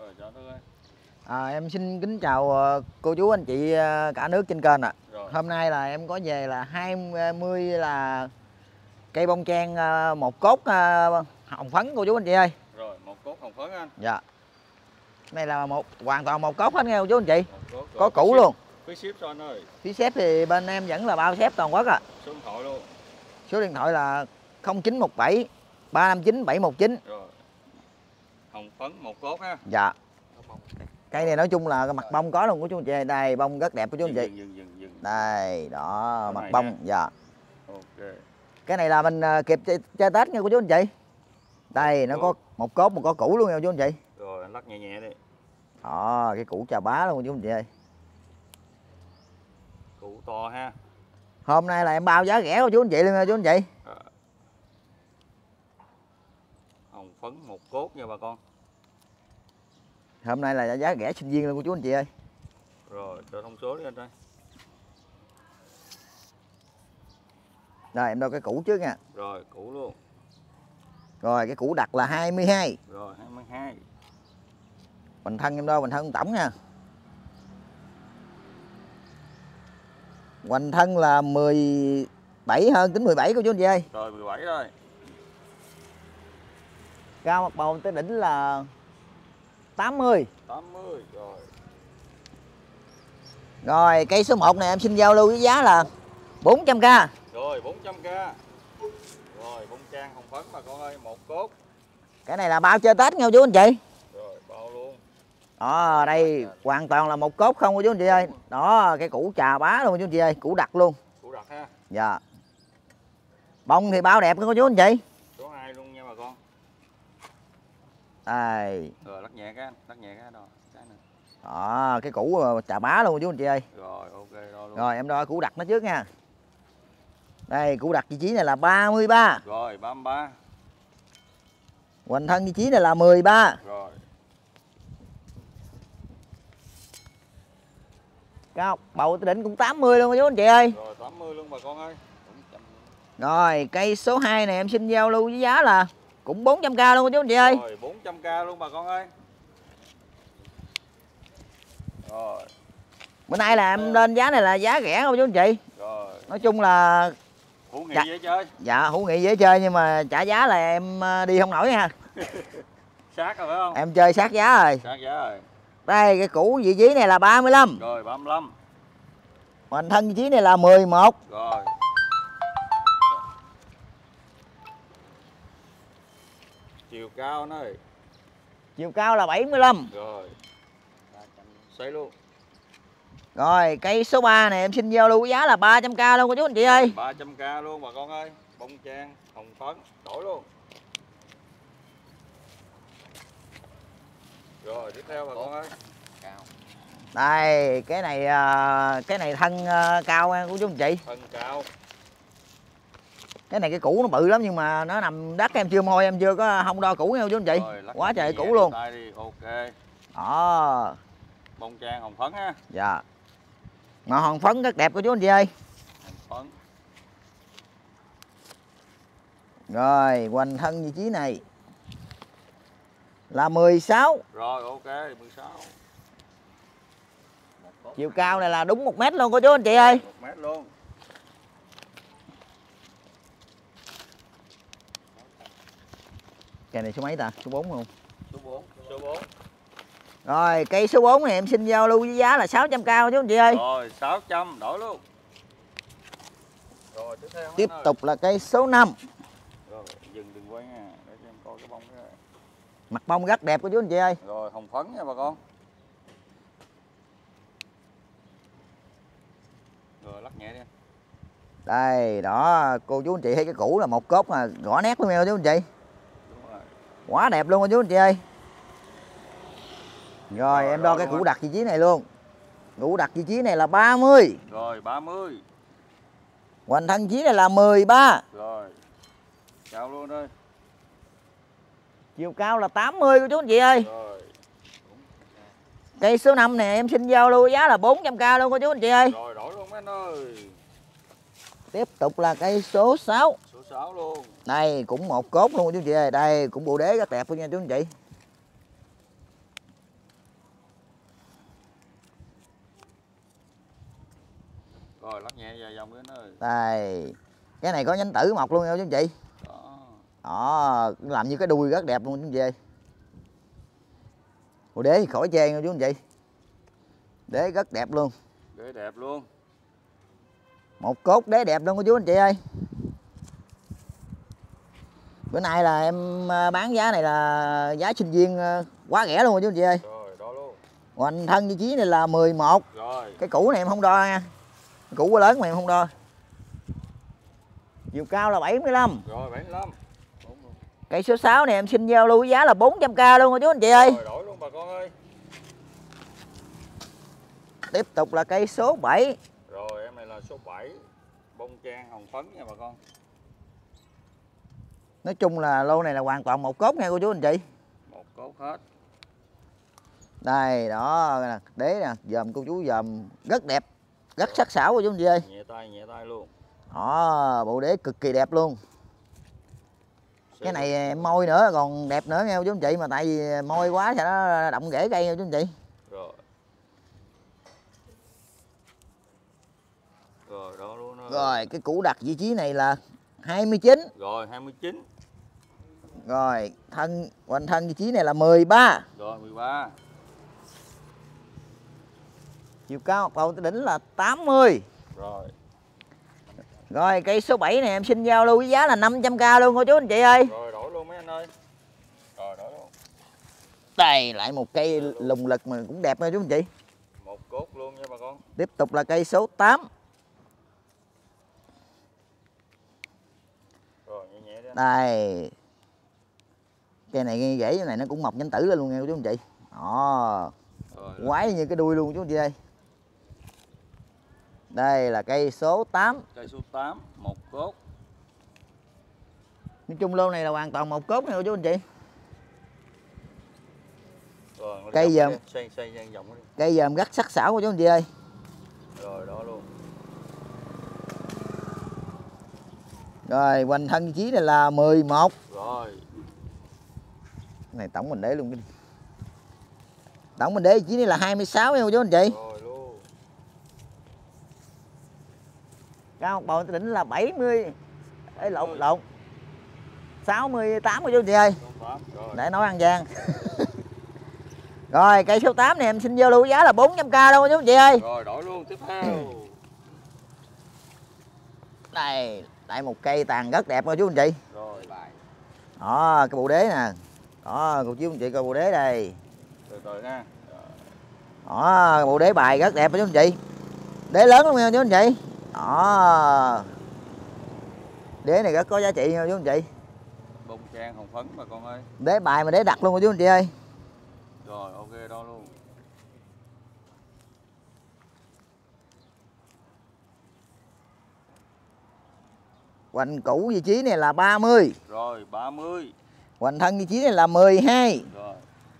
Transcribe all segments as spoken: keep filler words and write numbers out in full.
Rồi, chào Đức ơi. À, em xin kính chào cô chú anh chị cả nước trên kênh ạ. À. Hôm nay là em có về là hai mươi là cây bông trang một cốt hồng phấn cô chú anh chị ơi. Rồi, một cốt hồng phấn anh. Dạ. Này là một hoàn toàn một cốt hết nghe cô chú anh chị. Cốt, có củ luôn. Phí ship cho anh ơi. Phí ship thì bên em vẫn là bao ship toàn quốc ạ. À. Số điện thoại luôn. Số điện thoại là không chín một bảy ba năm chín bảy một chín. Rồi. Hồng phấn một cốt ha. Dạ. Cây này nói chung là cái mặt bông có luôn của chú anh chị. Đây bông rất đẹp của chú anh chị. Dừng, dừng, dừng. Đây, đó mặt bông nha. Dạ. Ok. Cái này là mình kịp chơi, chơi Tết nha cô chú anh chị. Đây nó có một cốt một có củ luôn nha cô chú anh chị. Rồi anh lắc nhẹ nhẹ đi. Đó, cái củ chà bá luôn cô chú anh chị ơi. Củ to ha. Hôm nay là em bao giá rẻ cô chú anh chị luôn nha chú anh chị. À. Hồng phấn một cốt nha bà con. Hôm nay là giá rẻ sinh viên luôn cô chú anh chị ơi. Rồi, cho thông số đi anh ơi. Rồi em đo cái củ trước nha. Rồi, củ luôn. Rồi cái củ đặt là hai mươi hai. Rồi, hai mươi hai. Bình thân em đo bình thân tổng nha. Hoành thân là mười bảy hơn tính mười bảy cô chú anh chị ơi. Rồi mười bảy rồi. Cao mặt bầu tới đỉnh là tám mươi. tám mươi rồi. Rồi cây số một này em xin giao lưu với giá là bốn trăm k. Rồi bốn trăm k. Rồi bông trang hồng phấn bà con ơi, một cốt. Cái này là bao chơi Tết nha chú anh chị. Rồi bao luôn. Đó, đây hoàn toàn là một cốt không cô chú anh chị ơi. Đó, cái củ trà bá luôn cô chú anh chị ơi, củ đặc luôn. Củ đặc ha. Dạ. Bông thì bao đẹp cô chú anh chị. Số hai luôn nha bà con. Đây. Rồi lắc nhẹ cái anh, lắc nhẹ cái đó. Cái này. Đó, cái củ trà bá luôn cô chú anh chị ơi. Rồi ok đo luôn. Rồi em đo củ đặc nó trước nha. Đây, củ đặc vị trí này là ba mươi ba. Rồi ba mươi ba. Hoành thân vị trí này là mười ba. Rồi. Cao bầu tới đỉnh cũng tám mươi luôn cô chú anh chị ơi. Rồi tám mươi luôn bà con ơi. Rồi cây số hai này em xin giao lưu với giá là cũng bốn trăm k luôn cô chú anh chị ơi. Rồi bốn trăm k luôn bà con ơi. Rồi. Bữa nay là em lên giá này là giá rẻ cô chú anh chị. Rồi. Nói chung là Hữu nghị dạ, dễ chơi. Dạ hữu nghị dễ chơi nhưng mà trả giá là em đi không nổi nha. Sát rồi phải không? Em chơi sát giá rồi. Sát giá rồi. Đây cái củ vị trí này là ba mươi lăm. Rồi ba mươi lăm. Hoành thân vị trí này là mười một. Rồi. Chiều cao nó ơi. Chiều cao là bảy mươi lăm. Rồi. Xoay luôn. Rồi cây số ba này em xin giao lưu giá là ba trăm k luôn cô chú anh chị ơi. ba trăm k luôn bà con ơi. Bông trang hồng phấn đổi luôn. Rồi tiếp theo bà con ơi. Đây cái này cái này thân cao nha cô chú anh chị. Thân cao. Cái này cái củ nó bự lắm nhưng mà nó nằm đất em chưa môi em chưa có không đo củ nha cô chú anh chị. Rồi, quá trời củ luôn. tay đi. Ok. Đó. Bông trang hồng phấn ha. Dạ. Màu hồng phấn rất đẹp cô chú anh chị ơi. Hồng phấn. Rồi hoành thân vị trí này là mười sáu. Rồi ok mười sáu. Chiều cao này là đúng một mét luôn cô chú anh chị ơi. một mét luôn. Cây này số mấy ta? Số bốn không? Số bốn. Số bốn. Rồi cây số bốn này em xin giao lưu với giá là sáu trăm k cô chú anh chị ơi. Rồi sáu trăm đổi luôn. Rồi tiếp theo. Tiếp tục là cây số năm. Rồi dừng đừng quay nha để cho em coi cái bông cái. Mặt bông rất đẹp cô chú anh chị ơi. Rồi hồng phấn nha bà con. Rồi lắc nhẹ đi. Đây đó cô chú anh chị thấy cái củ là một cốt mà rõ nét luôn nha cô chú anh chị. Đúng rồi. Quá đẹp luôn cô chú anh chị ơi. Rồi, rồi em đo rồi cái củ rồi. đặc vị trí này luôn. Củ đặc vị trí này là ba mươi. Rồi ba mươi. Hoành thân vị trí này là mười ba. Rồi. Chào luôn đây. Chiều cao là tám mươi cô chú anh chị ơi. Rồi. Cây số năm này em xin giao lưu giá là bốn trăm k luôn cô chú anh chị ơi. Rồi đổi luôn mấy anh ơi. Tiếp tục là cây số sáu. Số sáu luôn. Đây cũng một cốt luôn cô chú anh chị ơi. Đây cũng bộ đế rất đẹp luôn nha chú anh chị. ơi. Đây. Cái này có nhánh tử mọc luôn nha chú anh chị. Đó. Đó, làm như cái đuôi rất đẹp luôn chú anh chị. Bộ đế thì khỏi chê nha chú anh chị. Đế rất đẹp luôn. Đế đẹp luôn. Một cốt đế đẹp luôn của chú anh chị ơi. Bữa nay là em bán giá này là giá sinh viên quá rẻ luôn chú anh chị ơi. Rồi, đó luôn. Hoành thân vị trí này là mười một. Rồi. Cái củ này em không đo nha. Cái củ quá lớn mà em không đo. Chiều cao là bảy mươi lăm. Rồi, bảy mươi lăm. Cây số sáu này em xin giao lưu giá là bốn trăm k luôn rồi chú anh chị ơi. Rồi, đổi luôn bà con ơi. Tiếp tục là cây số bảy. Rồi, em này là số bảy. Bông trang hồng phấn nha bà con. Nói chung là lô này là hoàn toàn một cốt nha cô chú anh chị. Một cốt hết. Đây, đó nè, đế nè, dòm cô chú dòm rất đẹp, rất sắc sảo cô chú anh chị ơi. Nhẹ tay, nhẹ tay luôn. Đó, bộ đế cực kỳ đẹp luôn. Cái này em môi nữa còn đẹp nữa nghe cô chú anh chị, mà tại vì môi quá thì nó động rễ cây nha chú anh chị. Rồi. Rồi, đó luôn đó. Rồi, cái củ đặt vị trí này là hai mươi chín. Rồi, hai mươi chín. Rồi, thân hoành thân vị trí này là mười ba. Rồi, mười ba. Chiều cao đầu tới đỉnh là tám mươi. Rồi. Rồi, cây số bảy này em xin giao lưu với giá là năm trăm k luôn cô chú anh chị ơi. Rồi, đổi luôn mấy anh ơi. Rồi, đổi luôn. Đây, lại một cây lùng lực mà cũng đẹp nha chú anh chị. Một cốt luôn nha bà con. Tiếp tục là cây số tám. Rồi, nhẹ nhẹ đi anh. Đây. Cây này nghe rễ này nó cũng mọc nhánh tử lên luôn nha chú anh chị. Đó. Rồi, Quái như cái đuôi luôn chú anh chị ơi. Đây là cây số tám. cây số tám, một cốt. Nói chung lô này là hoàn toàn một cốt nha chú anh chị. Rồi, Cây dòm. Xoay xoay dang vòng đi. Cây dòm rất sắc sảo của chú anh chị ơi. Rồi, đó luôn. Rồi, hoành thân vị trí này là mười một. Rồi. Cái này tổng mình đế luôn cái đi. Tổng mình đế vị trí này là hai mươi sáu nha chú anh chị. Rồi luôn. Cao một bầu đỉnh là bảy mươi. Ê lộn lộn. sáu mươi tám của chú anh chị ơi. Rồi. Để nói ăn gian. Rồi cây số tám này em xin vô lưu giá là bốn trăm k đâu chú anh chị ơi. Rồi, đổi luôn tiếp theo. Đây, lại một cây tàn rất đẹp nha chú anh chị. Rồi, bài. Đó, cái bộ đế nè. Đó, cô chú anh chị coi bộ đế đây. Từ từ nha. Đó, bộ đế bài rất đẹp nha chú anh chị. Đế lớn luôn nha chú anh chị. Đó. Đế này rất có giá trị nha chú anh chị. Bông trang hồng phấn bà con ơi. Đế bài mà đế đặt luôn nha chú anh chị ơi. Rồi, ok đó luôn. Hoành củ vị trí này là ba mươi. Rồi, ba mươi. Hoành thân vị trí này là mười hai. Rồi.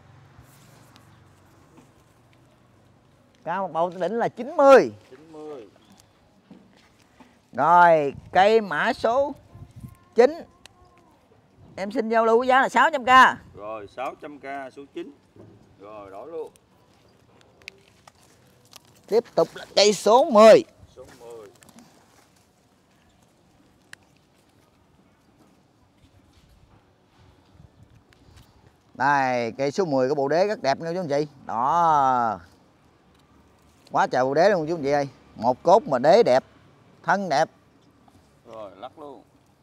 Cao một bầu đỉnh là chín mươi. chín mươi. Rồi, cây mã số chín. Em xin giao lưu với giá là sáu trăm k. Rồi, sáu trăm k số chín. Rồi, đổi luôn. Tiếp tục là cây số mười. Số mười. Đây, cây số mười của bộ đế rất đẹp nha chú anh chị. Đó. Quá trời bộ đế luôn chú anh chị ơi. Một cốt mà đế đẹp, thân đẹp. Rồi, lắc luôn.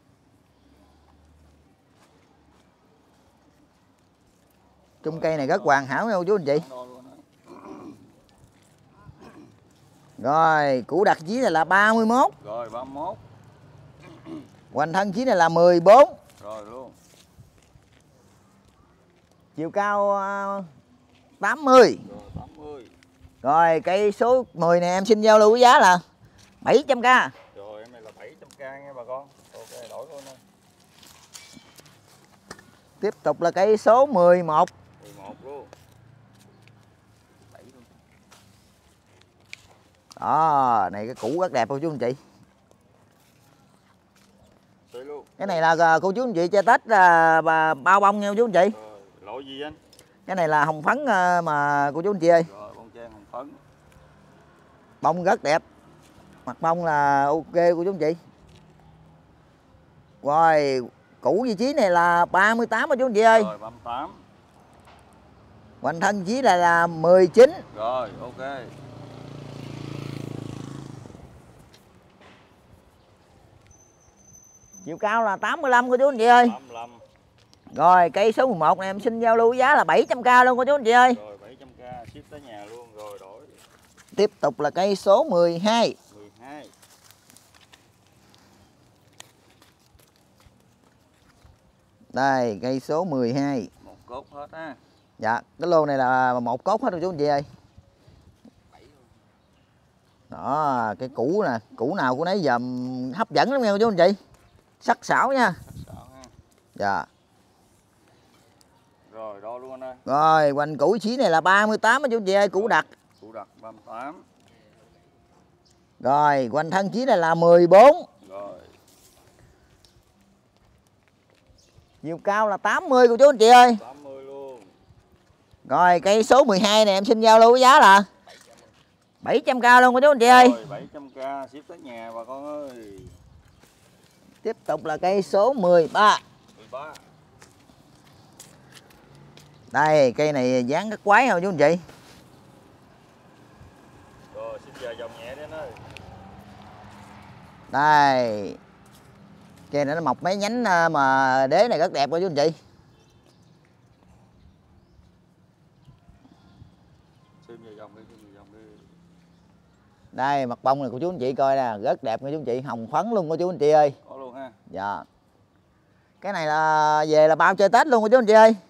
Chung cây này rất hoàn hảo nha chú anh chị. Rồi, củ đặt chí này là ba mươi mốt. Rồi, ba mươi mốt. Hoành thân chí này là mười bốn. Rồi luôn. Chiều cao tám mươi. Rồi, tám mươi. Rồi, cây số mười này em xin giao lưu với giá là bảy trăm k. Rồi, em này là bảy trăm k nha bà con. Ok, đổi luôn thôi. Tiếp tục là cây số mười một. mười một luôn. bảy luôn. Đó, này cái củ rất đẹp cô chú anh chị. Đây luôn. Cái này là cô chú anh chị che tết là bà bao bông nha cô chú anh chị. Rồi, loại gì anh? Cái này là hồng phấn mà cô chú anh chị ơi. Rồi, bông trang hồng phấn. Bông rất đẹp. Mặt bông là ok của chú anh chị. Rồi củ vị trí này là ba mươi tám của chú anh chị ơi. Rồi ba mươi tám. Hoành thân vị trí là là mười chín. Rồi ok. Chiều cao là tám mươi lăm của chú anh chị ơi. tám mươi lăm. Rồi cây số mười một này em xin giao lưu giá là bảy trăm k luôn của chú anh chị ơi. Rồi bảy trăm k ship tới nhà luôn. Rồi đổi. Tiếp tục là cây số mười hai. mười hai. Đây cây số mười hai. Một cốt hết ha. Dạ cái lô này là một cốt hết rồi chú anh chị ơi. Đó cái củ nè, củ nào của nấy dầm hấp dẫn lắm nha chú anh chị. Sắc sảo nha. Sắc sảo ha. Dạ. Rồi đo luôn anh ơi. Rồi hoành củ chí này là ba mươi tám chú anh chị ơi, củ đặc. Củ đặc ba mươi tám. Rồi hoành thân chí này là mười bốn. Rồi. Chiều cao là tám mươi của chú anh chị ơi. tám mươi luôn. Rồi cây số mười hai này em xin giao lưu với giá là bảy trăm k luôn của chú anh chị ơi. Rồi bảy trăm k ship tới nhà bà con ơi. Tiếp tục là cây số mười ba. mười ba. Đây cây này dáng rất quái không chú anh chị. Rồi xin giờ dòng nhẹ đi anh ơi. Đây cây này nó mọc mấy nhánh mà đế này rất đẹp của chú anh chị. Xin giờ dòng đi, xin giờ dòng đi. Đây mặt bông này của chú anh chị coi nè, rất đẹp nha chú anh chị, hồng phấn luôn của chú anh chị ơi. Có luôn ha. Dạ. Cái này là về là bao chơi Tết luôn của chú anh chị ơi.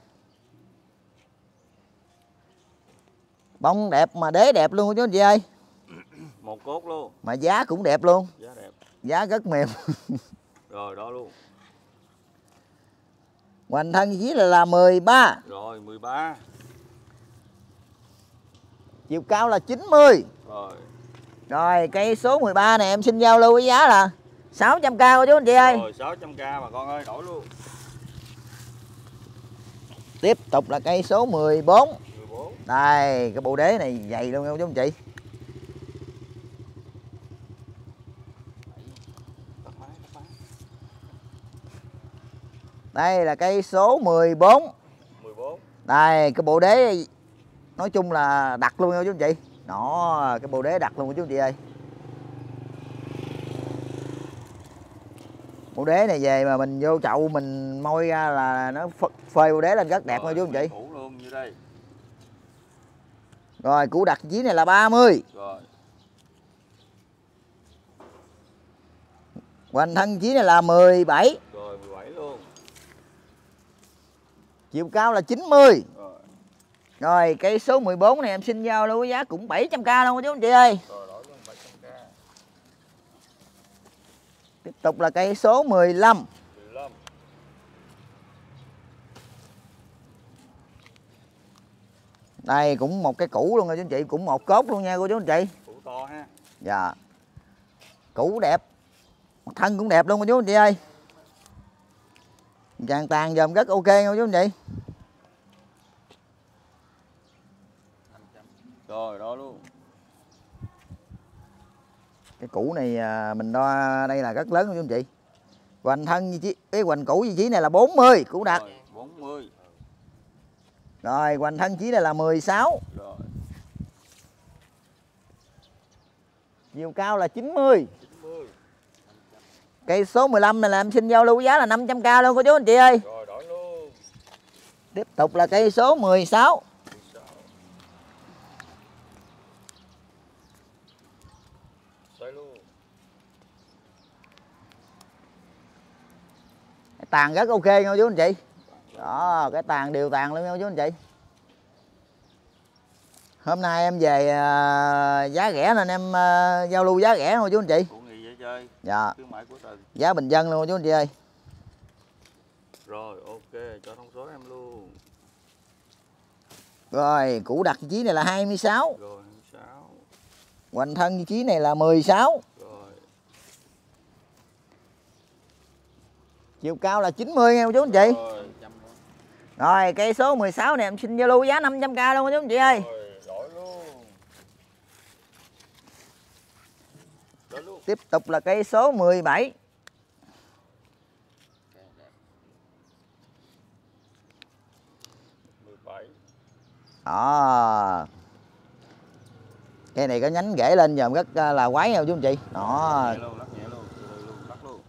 Bông đẹp mà đế đẹp luôn của chú anh chị ơi. Một cốt luôn. Mà giá cũng đẹp luôn. Giá đẹp. Giá rất mềm. Rồi đó luôn. Hoành thân dưới là, là mười ba. Rồi mười ba. Chiều cao là chín mươi. Rồi. Rồi cây số mười ba này em xin giao lưu với giá là sáu trăm k của chú anh chị ơi. Rồi sáu trăm k bà con ơi, đổi luôn. Tiếp tục là cây số mười bốn. mười bốn. Đây cái bộ đế này dày luôn nha chú anh chị. Đây là cây số mười bốn. mười bốn. Đây cái bộ đế nói chung là đặt luôn nha chú anh chị. Đó cái bộ đế đặt luôn chú anh chị ơi. Bộ đế này về mà mình vô chậu mình môi ra là nó phơi bộ đế lên rất đẹp nha chú anh chị. Củ luôn như đây. Rồi củ đặt dưới này là ba mươi. Rồi. Hoành thân dưới này là mười bảy. Rồi mười bảy luôn. Chiều cao là chín mươi. Rồi. Rồi cây số mười bốn này em xin giao lưu với giá cũng bảy trăm k luôn chú anh chị ơi. Rồi đổi luôn bảy trăm k. Tiếp tục là cây số mười lăm. mười lăm. Đây cũng một cái củ luôn nha chú anh chị, cũng một cốt luôn nha cô chú anh chị. Củ to ha. Dạ. Củ đẹp. Mặt thân cũng đẹp luôn cô chú anh chị ơi. Càng tàn dòm rất ok nha cô chú anh chị. Rồi đó luôn. Cái củ này mình đo đây là rất lớn cô chú anh chị. Hoành thân vị trí, cái hoành củ vị trí này là bốn mươi, củ đặt. Rồi, bốn mươi. Rồi hoành thân chí này là mười sáu. Rồi. Chiều cao là chín mươi. chín mươi. Cây số mười lăm này là em xin giao lưu giá là năm trăm k luôn cô chú anh chị ơi. Rồi đổi luôn. Tiếp tục là cây số mười sáu. mười sáu. Xoay luôn. Tàn rất ok nha chú anh chị. Đó, cái tàn đều tàn luôn nha chú anh chị. Hôm nay em về uh, giá rẻ nên em uh, giao lưu giá rẻ thôi chú anh chị. Củ nghị dễ chơi. Dạ. Khuyến mãi của tuần. Giá bình dân luôn chú anh chị ơi. Rồi ok, cho thông số em luôn. Rồi, củ đặt vị trí này là hai mươi sáu. Rồi hai mươi sáu. Hoành thân vị trí này là mười sáu. Rồi. Chiều cao là chín mươi nha chú anh chị. Rồi. Rồi cây số mười sáu này em xin giao lưu giá năm trăm k luôn chú anh chị ơi. Rồi đổi luôn. Đổi luôn. Tiếp tục là cây số mười bảy. mười bảy. Đó. Cây này có nhánh rễ lên dòm rất là quái nhau chú anh chị. Đó. Nhẹ luôn, lắc nhẹ luôn, từ luôn, lắc luôn.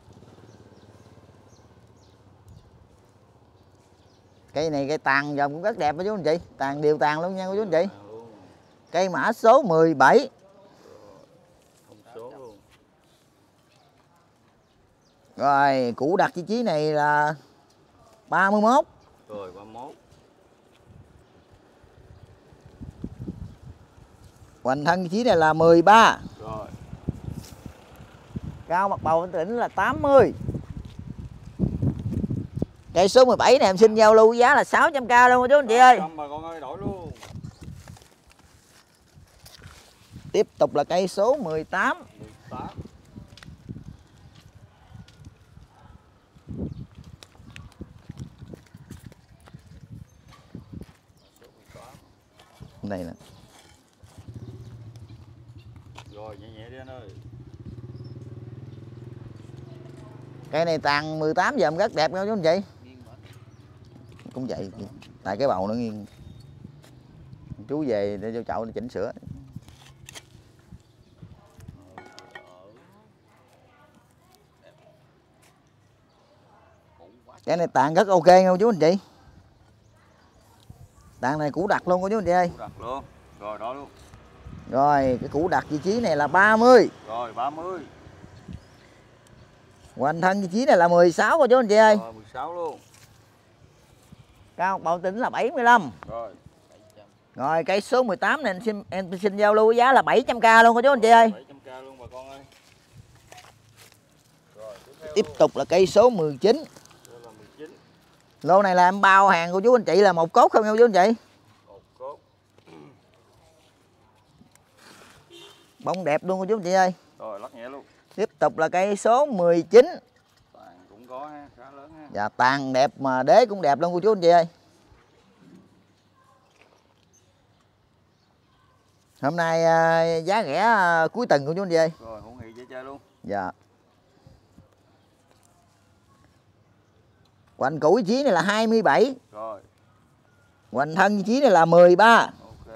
Cây này cây tàn dòm cũng rất đẹp đó chú anh chị. Tàn đều tàn luôn nha chú anh chị. Cây mã số mười bảy. Thông số luôn. Rồi, củ đặt vị trí này là ba mươi mốt. Rồi ba mươi mốt. Hoành thân vị trí này là mười ba. Rồi. Cao mặt bầu tỉnh là tám mươi. Cây số mười bảy này em xin giao lưu giá là sáu trăm k luôn chú anh chị ơi. Bà con ơi, đổi luôn. Tiếp tục là cây số mười tám. mười tám. Đây nè. Rồi nhẹ nhẹ đi anh ơi. Cây này tàn mười tám giờ rất đẹp nha chú anh chị. Cũng vậy, tại cái bầu nó nghiêng. Chú về để cho chậu để chỉnh sửa. Cái này tàn rất ok nha chú anh chị. Tàn này củ đặt luôn cô chú anh chị ơi. Củ đặt luôn. Rồi đó luôn. Rồi cái củ đặt vị trí này là ba mươi. Rồi ba mươi. Hoành thân vị trí này là mười sáu cô chú anh chị ơi. Rồi mười sáu luôn. Cao bầu tỉnh là bảy mươi lăm. Rồi. Rồi cây số mười tám này em xin, em xin giao lưu giá là bảy trăm k luôn cô chú anh chị ơi. bảy trăm k luôn bà con ơi. Rồi tiếp, Tiếp tục là cây số mười chín. là mười chín. Lô này là em bao hàng của chú anh chị là một cốt không nha chú anh chị. Một cốt. Bông đẹp luôn cô chú anh chị ơi. Rồi lắc nhẹ luôn. Tiếp tục là cây số mười chín. Tàn cũng có ha, khá lớn ha. Dạ tàn đẹp mà đế cũng đẹp luôn cô chú anh chị ơi. Hôm nay à, giá rẻ à, cuối tuần của chú anh chị ơi. Rồi hữu nghị dễ chơi luôn. Dạ. Hoành củ vị trí này là hai mươi bảy. Rồi. Hoành thân vị trí này là mười ba. Ok.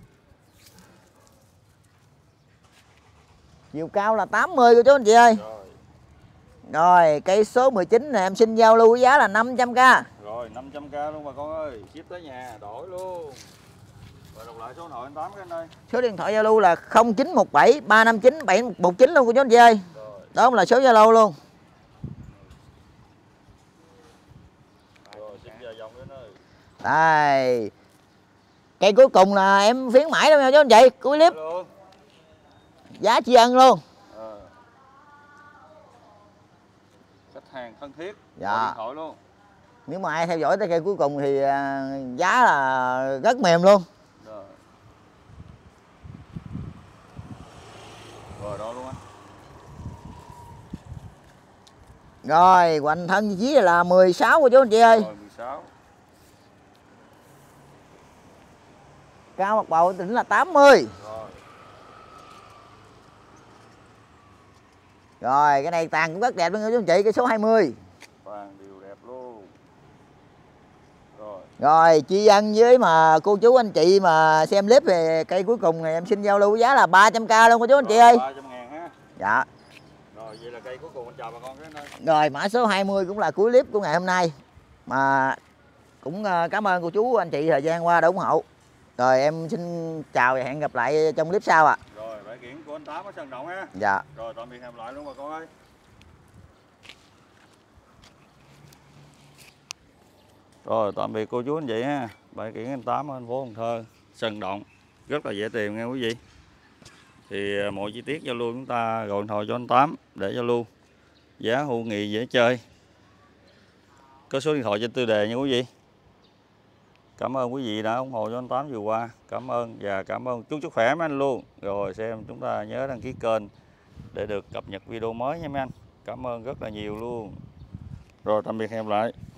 Chiều cao là tám mươi của chú anh chị ơi. Rồi. Rồi cây số mười chín này em xin giao lưu giá là năm trăm k. Rồi năm trăm k luôn bà con ơi, ship tới nhà, đổi luôn. Rồi đọc lại số điện thoại anh Tám cái anh ơi. Số điện thoại Zalo là không chín một bảy ba năm chín bảy một chín luôn của chú anh chị ơi. Rồi. Đó là số Zalo luôn. Rồi xin giờ dòng đến ơi. Đây. Cây cuối cùng là em phiến mãi đâu nha chú anh chị, cuối clip. Luôn. Giá tri ân luôn. À. Khách hàng thân thiết. Dạ. Gọi điện thoại luôn. Nếu mà ai theo dõi tới cây cuối cùng thì à, giá là rất mềm luôn. Rồi. Rồi đó luôn anh. Rồi hoành thân vị trí là mười sáu của chú anh chị ơi. Rồi mười sáu. Cao mặt bầu tỉnh là tám mươi. Rồi. Rồi cái này tàn cũng rất đẹp luôn nha chú anh chị, cái số hai mươi. Vàng đều đẹp luôn. Rồi. Rồi tri ân với mà cô chú anh chị mà xem clip về cây cuối cùng này em xin giao lưu giá là ba trăm k luôn cô chú anh chị ơi. ba trăm ngàn ha. Dạ. Rồi vậy là cây cuối cùng anh chào bà con cái nơi. Rồi mã số hai mươi cũng là cuối clip của ngày hôm nay. Mà cũng cảm ơn cô chú anh chị thời gian qua đã ủng hộ. Rồi em xin chào và hẹn gặp lại trong clip sau ạ. À. Rồi bãi kiển của anh Tám ở Sơn Động ha. Dạ. Rồi tạm biệt hẹn lại luôn bà con ơi. Rồi tạm biệt cô chú anh chị ha. Bãi kiển anh Tám ở thành phố Cần Thơ, Sơn Động. Rất là dễ tìm nha quý vị. Thì mọi chi tiết giao lưu chúng ta gọi điện thoại cho anh Tám để giao lưu. Giá hữu nghị dễ chơi. Có số điện thoại trên tiêu đề nha quý vị. Cảm ơn quý vị đã ủng hộ cho anh Tám vừa qua. Cảm ơn và cảm ơn chúc sức khỏe mấy anh luôn. Rồi xem chúng ta nhớ đăng ký kênh để được cập nhật video mới nha mấy anh. Cảm ơn rất là nhiều luôn. Rồi tạm biệt hẹn gặp lại.